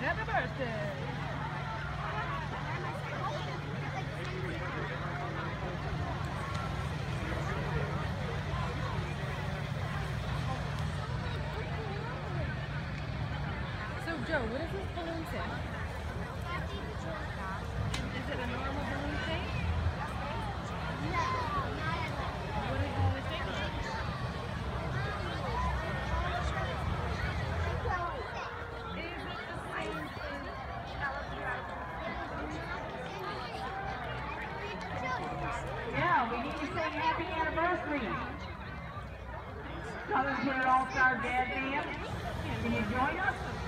Happy birthday. So Joe, what does this balloon say? Is it a normal balloon shape? No, not at all. What is all the shape of it? Is it the same thing? Yeah, we need to sing happy anniversary. Southern Tier All-Star Dad Band. Can you join us?